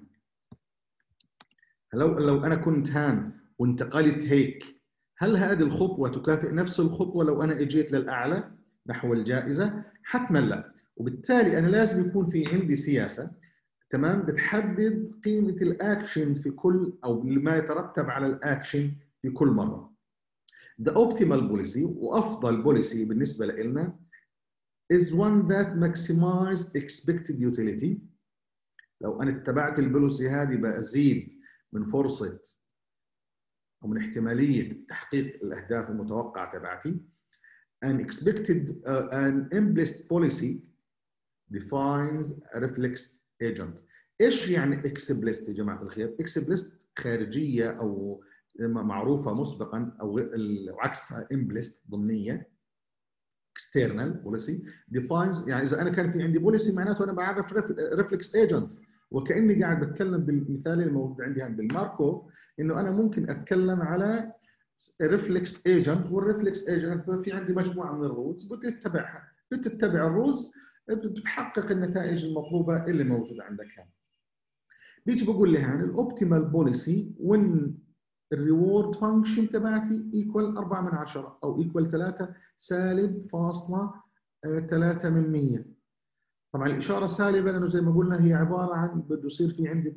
Speaker 1: لو لو انا كنت هان وانتقلت هيك، هل هذه الخطوه تكافئ نفس الخطوه لو انا اجيت للاعلى نحو الجائزه؟ حتما لا. وبالتالي انا لازم يكون في عندي سياسه، تمام، بتحدد قيمه الاكشن في كل او ما يترتب على الاكشن في كل مره. The optimal policy وافضل بوليسي بالنسبه لنا is one that maximizes expected utility لو انا اتبعت البوليسي هذه بزيد من فرصه او من احتماليه تحقيق الاهداف المتوقعه تبعتي. an expected uh, an implicit policy defines a reflex agent. ايش يعني explicit يا جماعه الخير؟ explicit خارجيه او معروفه مسبقا، او عكسها implicit ضمنيه. external policy defines، يعني اذا انا كان في عندي بوليسي معناته انا بعرف reflex agent، وكاني قاعد بتكلم بالمثال الموجود عندي عند الماركوف، انه انا ممكن اتكلم على ريفلكس ايجنت، والريفلكس ايجنت في عندي مجموعه من الرولز بدي اتبعها، بتتبع الرولز بتحقق النتائج المطلوبه اللي موجوده عندك هنا. بيجي بقول لي هنا الاوبتيمال بوليسي وين الريورد فانكشن تبعتي ايكوال أربعة من عشرة او ايكوال ثلاثة سالب فاصلة ثلاثة من مية. طبعا الاشاره سالبه لانه زي ما قلنا هي عباره عن بده يصير في عندي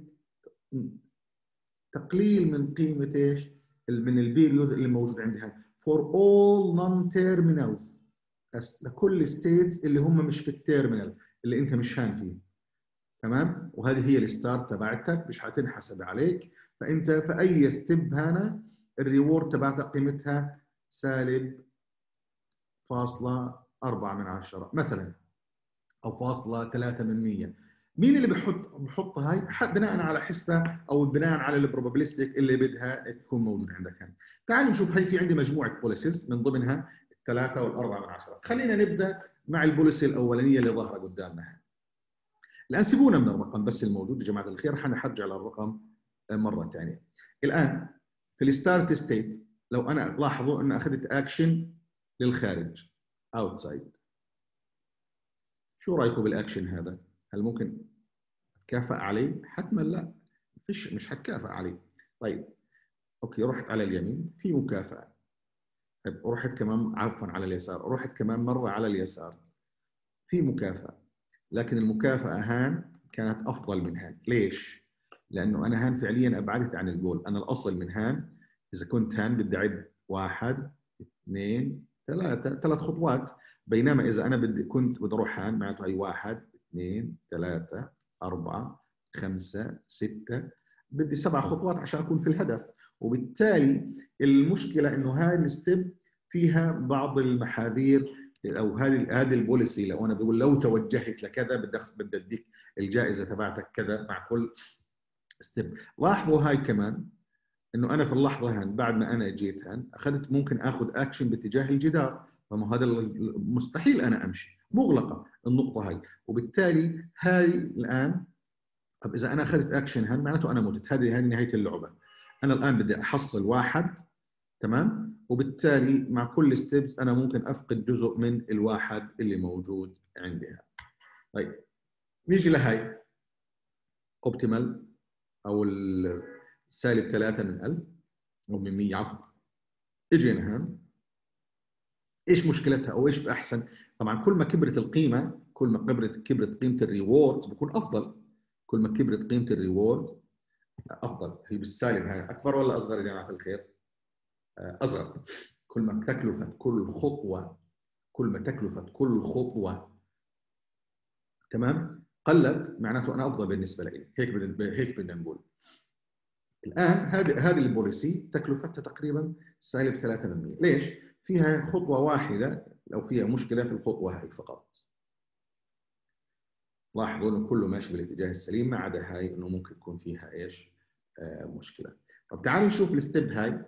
Speaker 1: تقليل من قيمه ايش؟ من البيريود اللي موجود عندي هاي for all non-terminals، لكل ستيتس اللي هم مش في التيرمينال اللي انت مش هان فيه. تمام؟ وهذه هي الستارت تبعتك مش حتنحسب عليك، فانت في اي ستيب هنا الريورد تبعتك قيمتها سالب فاصلة أربعة من عشرة مثلا، او فاصلة ثلاثة من مية. مين اللي بحط بحط هاي؟ بناء على حسبه او بناء على البروبابيلستيك اللي بدها تكون موجود عندك هنا. تعالوا نشوف، هي في عندي مجموعه بوليسيز من ضمنها الثلاثه والاربعه من عشره. خلينا نبدا مع البوليسي الاولانيه اللي ظاهره قدامنا هنا. الان سيبونا من الرقم بس الموجود يا جماعه الخير، حنرجع للرقم مره ثانيه. الان في الستارت ستيت لو انا لاحظوا ان اخذت اكشن للخارج اوتسايد، شو رايكم بالاكشن هذا؟ هل ممكن اتكافئ عليه؟ حتما لا، فيش مش هتكافئ عليه. طيب اوكي، رحت على اليمين في مكافاه، طيب رحت كمان عفوا على اليسار، رحت كمان مره على اليسار في مكافاه، لكن المكافاه هان كانت افضل من هان. ليش؟ لانه انا هان فعليا ابعدت عن الجول. انا الاصل من هان اذا كنت هان بدي اعد واحد اثنين ثلاثه ثلاث خطوات، بينما اذا انا بدي كنت بدي اروح هان معناته هي واحد اثنين ثلاثه أربعة خمسة ستة، بدي سبع خطوات عشان أكون في الهدف. وبالتالي المشكلة إنه هاي الستيب فيها بعض المحاذير، أو هذه هذه البوليسي لو أنا بقول لو توجهت لكذا بدي بدي أديك الجائزة تبعتك كذا مع كل ستيب. لاحظوا هاي كمان إنه أنا في اللحظة هان بعد ما أنا جيت هان أخذت ممكن آخذ أكشن باتجاه الجدار، فما هذا مستحيل أنا أمشي، مغلقة النقطة هاي. وبالتالي هاي الآن طب اذا انا اخذت اكشن هان معناته انا متت، هذه هي نهايه اللعبه. انا الان بدي احصل واحد، تمام؟ وبالتالي مع كل ستيبس انا ممكن افقد جزء من الواحد اللي موجود عندي. طيب نيجي لهي اوبتيمال او السالب ثلاثة من ألف او من مية عفوا. اجينا هان ايش مشكلتها او ايش باحسن؟ طبعا كل ما كبرت القيمه كل ما كبرت كبرت قيمه الريورد بكون افضل. كل ما كبرت قيمه الريورد افضل. هي بالسالب هاي اكبر ولا اصغر يا جماعه الخير؟ اصغر. كل ما تكلفه كل خطوه كل ما تكلفه كل خطوه تمام قلت معناته انا افضل بالنسبه لي. هيك بدنا هيك بدنا نقول. الان هذه هذه البوليسي تكلفتها تقريبا سالب ثلاثة بالمئة. ليش؟ فيها خطوه واحده لو فيها مشكله في الخطوه هاي فقط. لاحظوا انه كله ماشي بالاتجاه السليم ما عدا هاي انه ممكن يكون فيها ايش؟ آه مشكله. طب تعالوا نشوف الستيب هاي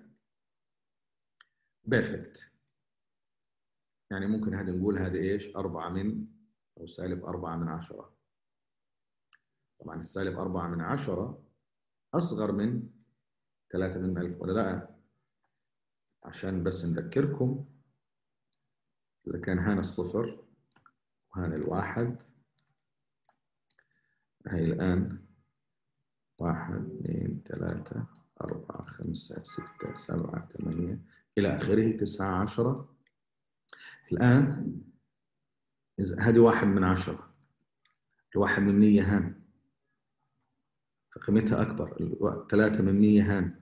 Speaker 1: بيرفكت. يعني ممكن هذا نقول هذا ايش؟ أربعة من او سالب أربعة من عشرة. طبعا السالب أربعة من عشرة اصغر من ثلاثة من ألف ولا لا؟ عشان بس نذكركم اذا كان هنا الصفر وهنا الواحد، هاي الان واحد اثنين ثلاثة أربعة خمسة ستة سبعة ثمانية إلى آخره تسعة عشرة. الآن هذه واحد من عشرة، الواحد من مية هان قيمتها أكبر، ثلاثة من مية هان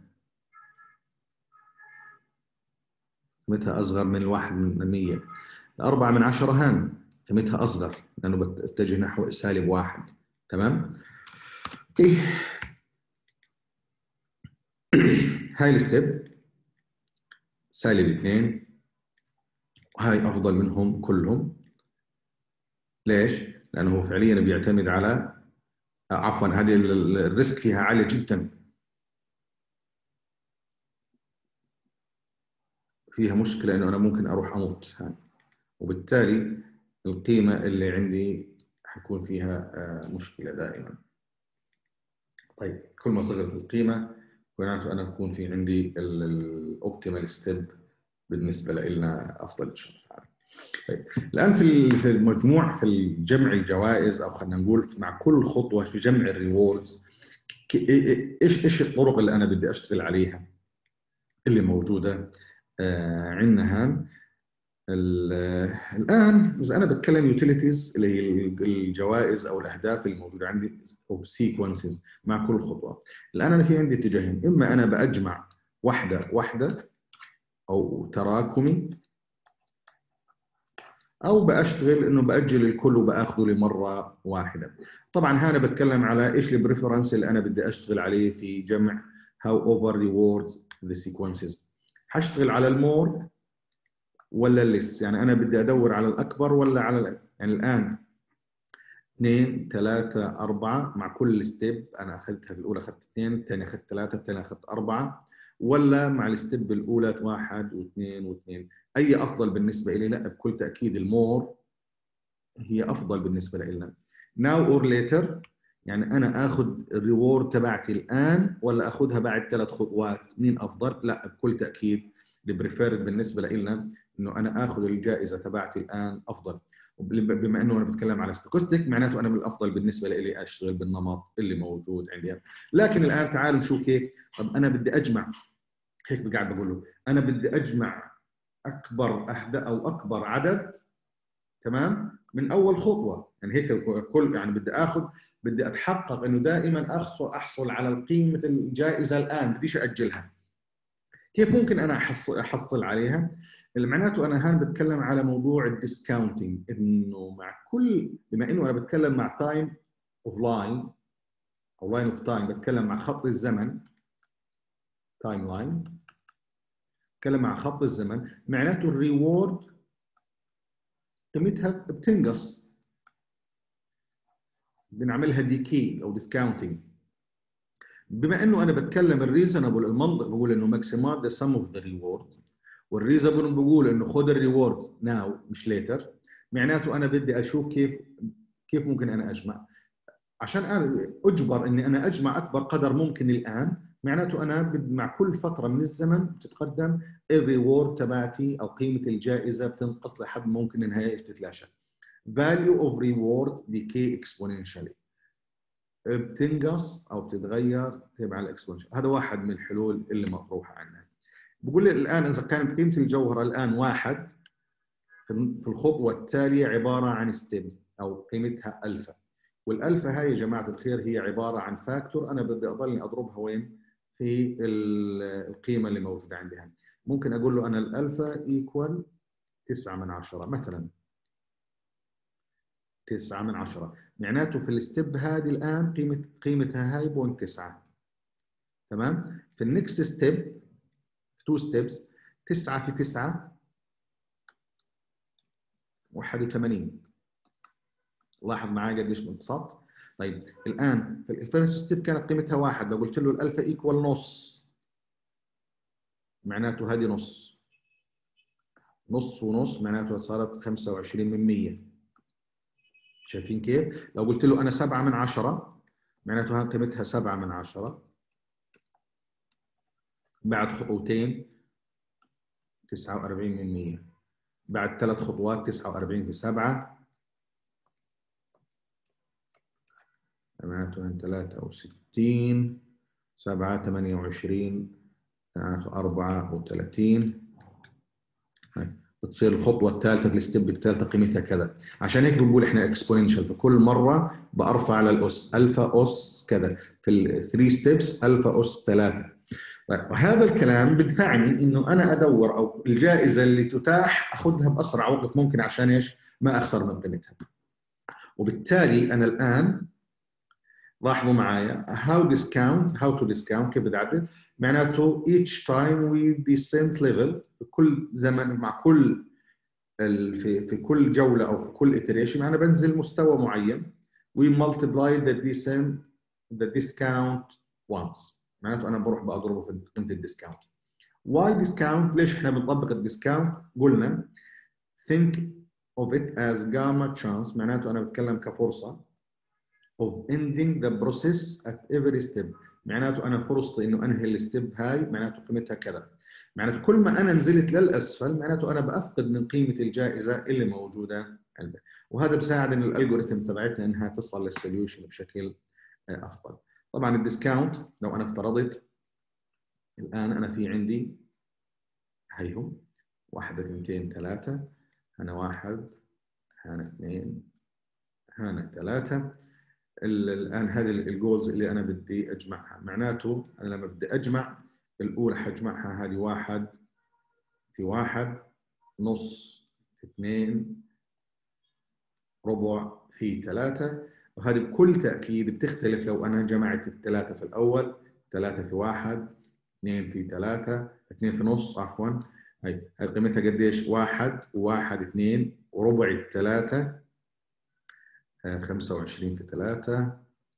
Speaker 1: قيمتها أصغر من الواحد من مية. الأربعة من عشرة هان قيمتها أصغر لأنه بتتجه نحو سالب واحد. تمام؟ اوكي. هاي الستيب سالب اثنين، وهاي افضل منهم كلهم. ليش؟ لانه هو فعليا بيعتمد على، عفوا هذه الريسك فيها عالي جدا، فيها مشكله انه انا ممكن اروح اموت، وبالتالي القيمه اللي عندي حيكون فيها مشكله دائما. طيب كل ما صغرت القيمه معناته انا بكون في عندي الاوبتيمال ستيب بالنسبه لنا افضل ان شاء الله. طيب الان في في المجموع في الجمع الجوائز، او خلينا نقول مع كل خطوه في جمع الريوردز، ايش ايش الطرق اللي انا بدي اشتغل عليها اللي موجوده آه عندنا. الان اذا انا بتكلم يوتيليتيز اللي هي الجوائز او الاهداف اللي موجوده عندي اوف سيكونسز مع كل خطوه، الان انا في عندي اتجاهين، اما انا باجمع واحده واحده او تراكمي، او باشتغل انه باجل الكل وباخذه لمره واحده. طبعا هنا بتكلم على ايش البريفرنس اللي انا بدي اشتغل عليه في جمع how over rewards the sequences. حاشتغل على المور ولا الليس؟ يعني انا بدي ادور على الاكبر ولا على ال... يعني الان اثنين ثلاثة أربعة مع كل ستيب أنا أخذتها، في الأولى أخذت اثنين، الثانية أخذت ثلاثة، الثانية أخذت أربعة، ولا مع الستيب الأولى واحد واثنين واثنين؟ أي أفضل بالنسبة لي؟ لا بكل تأكيد المور هي أفضل بالنسبة لنا. now or later، يعني أنا آخذ الريورد تبعتي الآن ولا آخذها بعد ثلاث خطوات؟ مين أفضل؟ لا بكل تأكيد البريفيرد بالنسبة لنا إنه أنا آخذ الجائزة تبعتي الآن أفضل. بما انه انا بتكلم على ستوكستيك معناته انا من الافضل بالنسبه لي اشتغل بالنمط اللي موجود عندي. لكن الان تعالوا نشوف كيف. طب انا بدي اجمع، هيك قاعد بقول له انا بدي اجمع اكبر اهداف او اكبر عدد، تمام، من اول خطوه. يعني هيك كل يعني بدي اخذ، بدي اتحقق انه دائما احصل احصل على قيمه الجائزه الان، بديش اجلها. كيف ممكن انا احصل احصل عليها؟ اللي معناته انا هان بتكلم على موضوع الديسكاونتنج، انه مع كل، بما انه انا بتكلم مع تايم اوف لاين او لاين اوف تايم، بتكلم مع خط الزمن، تايم لاين، بتكلم مع خط الزمن، معناته الريورد قيمتها بتنقص، بنعملها ديكي او ديسكاونتنج. بما انه انا بتكلم الريزونبل، المنطق بقول انه ماكسيمايز ذا سم اوف ذا ريورد، والريزونبل بقول انه خذ الريورد ناو مش ليتر، معناته انا بدي اشوف كيف كيف ممكن انا اجمع. عشان انا اجبر اني انا اجمع اكبر قدر ممكن الان، معناته انا مع كل فتره من الزمن بتتقدم الريورد تبعتي او قيمه الجائزه بتنقص لحد ممكن انها ايش تتلاشى. value of rewards decay exponentially، بتنقص او بتتغير تبع الاكسبونشن. هذا واحد من الحلول اللي مطروحه عندنا. بقول لي الان اذا كانت قيمه الجوهره الان واحد، في الخطوه التاليه عباره عن ستيب او قيمتها الفا، والالفا هاي يا جماعه الخير هي عباره عن فاكتور انا بدي اضلني اضربها وين؟ في القيمه اللي موجوده عندي هنا. ممكن اقول له انا الالفا ايكوال تسعة من عشرة مثلا، تسعة من عشرة، معناته في الستيب هذه الان قيمه قيمتها هاي بوينت تسعة، تمام. في النكست ستيب، في تو ستيبس، تسعة في تسعة واحد وثمانين. لاحظ معي قديش انبسطت. طيب الان في الفيرست ستيب كانت قيمتها واحد، لو قلت له الالفا ايكوال نص، معناته هذه نص، نص ونص معناته صارت خمسة وعشرين من مية. شايفين كيف؟ لو قلت له انا سبعة من عشرة، معناته هاي قيمتها سبعة من عشرة، بعد خطوتين تسعة وأربعين من مية، بعد ثلاث خطوات تسعة وأربعين في سبعة، معناته ثلاثة وستين، سبعة ثمانية وعشرين، معناته أربعة وثلاثين. بتصير الخطوه الثالثه في الستيب الثالثه قيمتها كذا. عشان هيك بنقول احنا اكسبوننشال، فكل مره برفع على الاس الفا اس كذا، في الثري ستيبس الفا اس ثلاثه. طيب وهذا الكلام بدفعني انه انا ادور او الجائزه اللي تتاح اخذها باسرع وقت ممكن، عشان ايش؟ ما اخسر من قيمتها. وبالتالي انا الان لاحظوا معايا how discount how to discount كيف بدي اعدل؟ معناته each time we descent level كل زمن مع كل في في كل جوله او في كل iteration انا بنزل مستوى معين we multiply the descent the discount once معناته انا بروح بضربه في قيمه الديسكاونت. why discount؟ ليش احنا بنطبق الديسكاونت؟ قلنا think of it as gamma chance معناته انا بتكلم كفرصه of ending the process at every step معناته انا فرصتي انه انهي الستيب هاي معناته قيمتها كذا. معناته كل ما انا نزلت للاسفل معناته انا بافقد من قيمه الجائزه اللي موجوده عندي، وهذا بساعد ان الالجوريثم تبعتنا انها تصل للسوليوشن بشكل افضل. طبعا الديسكاونت لو انا افترضت الان انا في عندي هيهم واحد اثنتين ثلاثه، هنا واحد هنا اثنين هنا ثلاثه، الان هذه الجولز اللي انا بدي اجمعها معناته انا لما بدي اجمع الاولى حجمعها هذه واحد في واحد نص في اثنين ربع في ثلاثة، وهذه بكل تأكيد بتختلف لو أنا جمعت الثلاثة في الأول، ثلاثة في واحد، اثنين في ثلاثة، اثنين في نص عفوا، هاي هاي قيمتها قديش؟ واحد وواحد اثنين وربع الثلاثة، خمسة وعشرين في ثلاثة،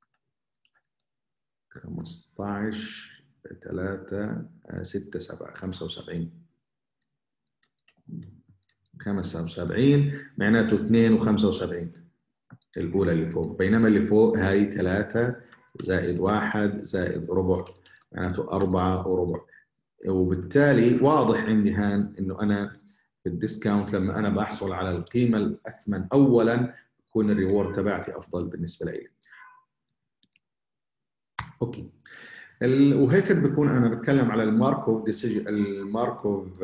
Speaker 1: خمسة عشر ثلاثة، ستة سبعة، خمسة وسبعين. خمسة وسبعين معناته اثنين وخمسة وسبعين الأولى اللي فوق، بينما اللي فوق هاي ثلاثة زائد واحد زائد ربع معناته أربعة وربع. وبالتالي واضح عندي هان إنه أنا في الديسكاونت لما أنا بحصل على القيمة الأثمن أولاً بكون الريورد تبعتي أفضل بالنسبة لي. أوكي. وهيك بكون أنا بتكلم على الماركوف ديسيجن الماركوف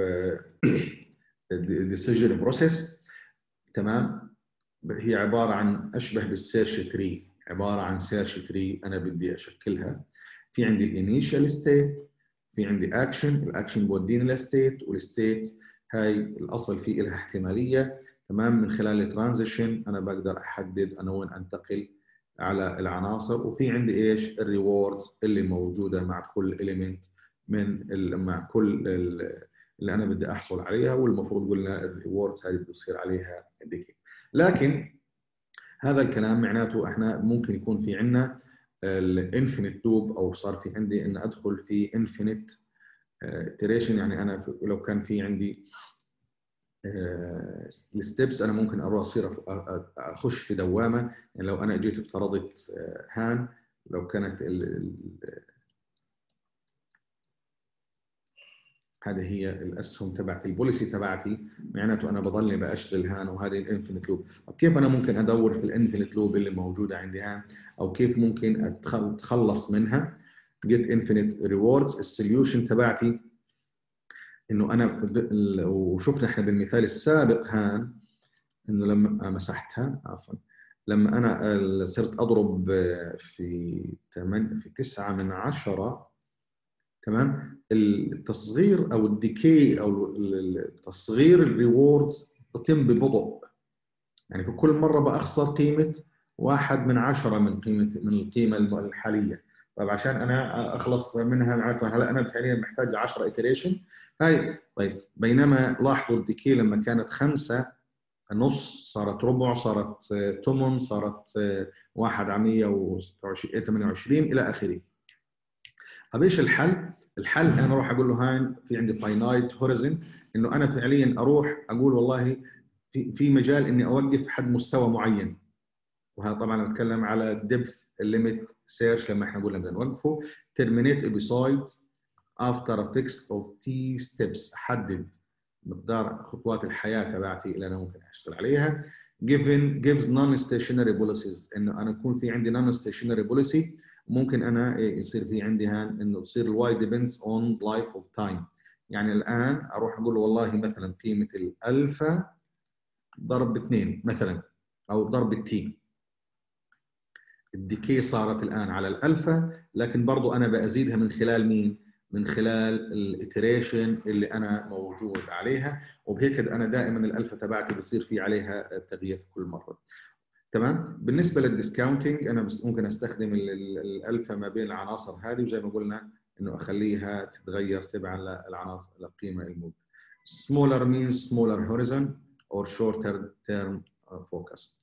Speaker 1: ديسيجن بروسيس. تمام؟ هي عبارة عن أشبه بالسيرش تري، عبارة عن سيرش تري أنا بدي أشكلها. في عندي الانيشال ستيت، في عندي أكشن، الأكشن بوديني للستيت، والستيت هاي الأصل فيه لها احتمالية. تمام؟ من خلال الترانزيشن أنا بقدر أحدد أنا وين أنتقل على العناصر، وفي عندي إيش؟ الريوردز اللي موجودة مع كل إليمنت من مع كل اللي أنا بدي أحصل عليها، والمفروض قلنا الريوردز هذه بتصير عليها ديكي. لكن هذا الكلام معناته احنا ممكن يكون في عندنا الانفينيت لوب، او صار في عندي ان ادخل في انفينيت iteration. يعني انا لو كان في عندي الستبس انا ممكن اروح اصير اخش في دوامه. يعني لو انا اجيت افترضت هان لو كانت هذه هي الاسهم تبعتي البوليسي تبعتي معناته انا بضلني باشتغل هان، وهذه الانفينيت لوب. طب كيف انا ممكن ادور في الانفينيت لوب اللي موجوده عندي هان، او كيف ممكن اتخلص منها؟ جيت انفينيت ريوردز. السوليوشن تبعتي انه انا وشفنا احنا بالمثال السابق هان انه لما مسحتها عفوا لما انا صرت اضرب في ثمانية في تسعة من عشرة، تمام، التصغير او الديكي او تصغير الريوردز بتم ببطء. يعني في كل مره باخسر قيمه واحد من عشرة من قيمه من القيمه الحاليه. طيب عشان انا اخلص منها معناتها هلا انا فعليا محتاج ل عشرة ايتريشن هاي. طيب بينما لاحظوا الديكي لما كانت خمسة نص صارت ربع، صارت ثمن، صارت واحد على مية وثمانية وعشرين الى اخره. طيب ايش الحل؟ الحل انا اروح اقول له هاي في عندي فاينايت هوريزون، انه انا فعليا اروح اقول والله في في مجال اني اوقف حد مستوى معين. وهذا طبعا بتكلم على ديبث ليميت سيرش لما احنا قلنا بدنا نوقفه. ترمينيت ابيسايد افتر ا فيكس اوف تي ستيبس، احدد مقدار خطوات الحياه تبعتي اللي انا ممكن اشتغل عليها. given gives non stationary policies، انه انا يكون في عندي non stationary policy ممكن انا يصير في عندي هان انه تصير الواي depends on life of time. يعني الان اروح اقول والله مثلا قيمه الالفا ضرب اثنين مثلا، او ضرب التي. الديكي صارت الان على الالفا، لكن برضو انا بازيدها من خلال مين؟ من خلال الاتريشن اللي انا موجود عليها، وبهيك انا دائما الالفا تبعتي بصير في عليها تغيير في كل مره. تمام. بالنسبه للديسكاونتنج انا بس ممكن استخدم الالفا ما بين العناصر هذه، وزي ما قلنا انه اخليها تتغير تبعا للعناصر القيمه الموجوده. smaller means smaller horizon or shorter term focus.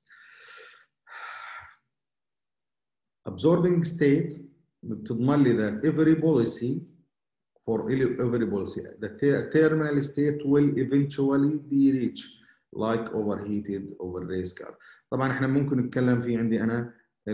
Speaker 1: absorbing state بتضمن لي that every policy for every policy the terminal state will eventually be reached like overheated over race car. طبعا احنا ممكن نتكلم في عندي انا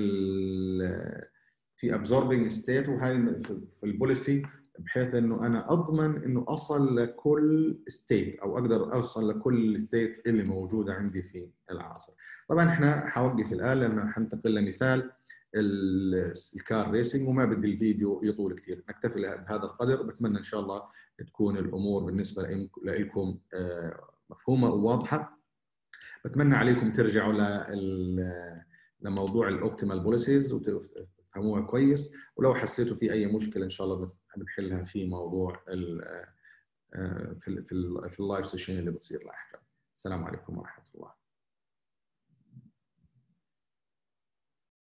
Speaker 1: في absorbing state، وهي في البوليسي بحيث انه انا اضمن انه اصل لكل ستيت او اقدر اوصل لكل ستيت اللي موجوده عندي في العناصر. طبعا احنا حوقف الان لانه حنتقل لمثال الكار ريسنج وما بدي الفيديو يطول كثير، نكتفي بهذا القدر. بتمنى ان شاء الله تكون الامور بالنسبه لكم مفهومه وواضحه. بتمنى عليكم ترجعوا لموضوع الاوبتيمال بوليسيز وتفهموها كويس، ولو حسيتوا في اي مشكله ان شاء الله بنحلها في موضوع في في اللايف سيشن اللي بتصير لاحقا. السلام عليكم ورحمه الله.